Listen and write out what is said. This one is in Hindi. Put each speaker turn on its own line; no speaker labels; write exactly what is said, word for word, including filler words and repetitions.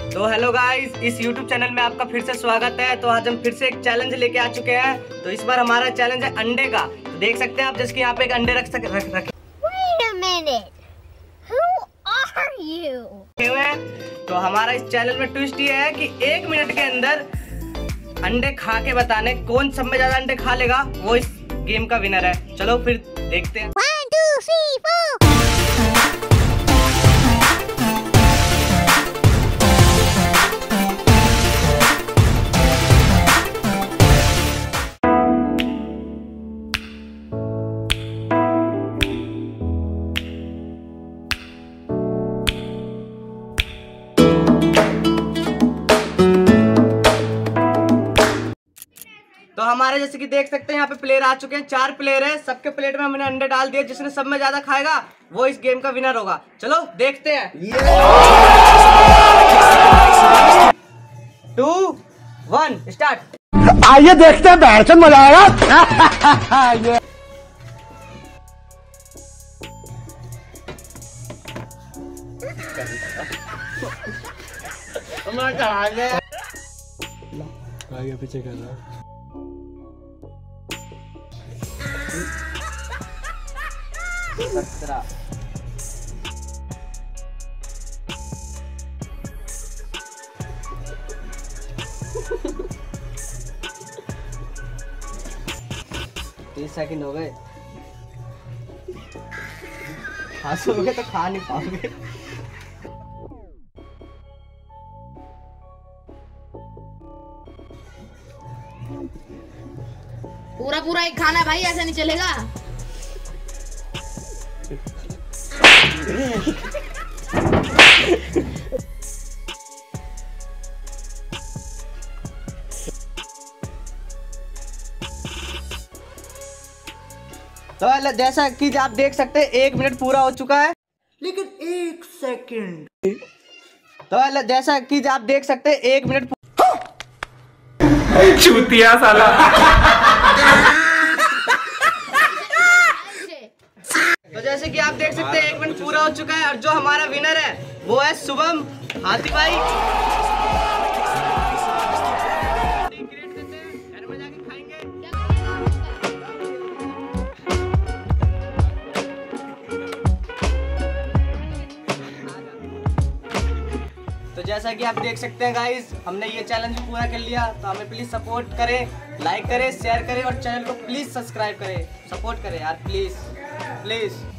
तो हेलो गाइस, इस यूट्यूब चैनल में आपका फिर से स्वागत है। तो आज हम फिर से एक चैलेंज लेके आ चुके हैं। तो इस बार हमारा चैलेंज है अंडे का। तो देख सकते हैं आप, जैसे कि यहाँ पे एक अंडे रख सक रख रखे हुए हैं। तो हमारा इस चैनल में ट्विस्ट ये है कि एक मिनट के अंदर अंडे खा के बताने कौन सब में ज्यादा अंडे खा लेगा, वो इस गेम का विनर है। चलो फिर देखते हैं।
One, two, three, four.
तो हमारे जैसे कि देख सकते हैं यहाँ पे प्लेयर आ चुके हैं। चार प्लेयर है, सबके प्लेट में हमने अंडे डाल दिए। जिसने सब में ज्यादा खाएगा वो इस गेम का विनर होगा। चलो देखते हैं। Two one start.
आइए देखते हैं, बैठ मजा आएगा।
आगे पीछे कर रहा है।
सत्रह तीस सेकंड हो गए। हंसोगे तो खा नहीं पाओगे।
पूरा पूरा एक खाना भाई, ऐसा नहीं चलेगा।
तो जैसा कि आप देख सकते हैं एक मिनट पूरा हो चुका है, लेकिन एक सेकंड। तो जैसा कि आप देख सकते हैं एक मिनट
चूतिया साला।
तो जैसे कि आप देख सकते हैं एक मिनट पूरा हो चुका है और जो हमारा विनर है वो है शुभम हाथी भाई। घर में जाके खाएंगे। तो जैसा कि आप देख सकते हैं गाइस, हमने ये चैलेंज पूरा कर लिया। तो हमें प्लीज सपोर्ट करें, लाइक करें, शेयर करें और चैनल को प्लीज सब्सक्राइब करें। सपोर्ट करें यार, प्लीज प्लीज।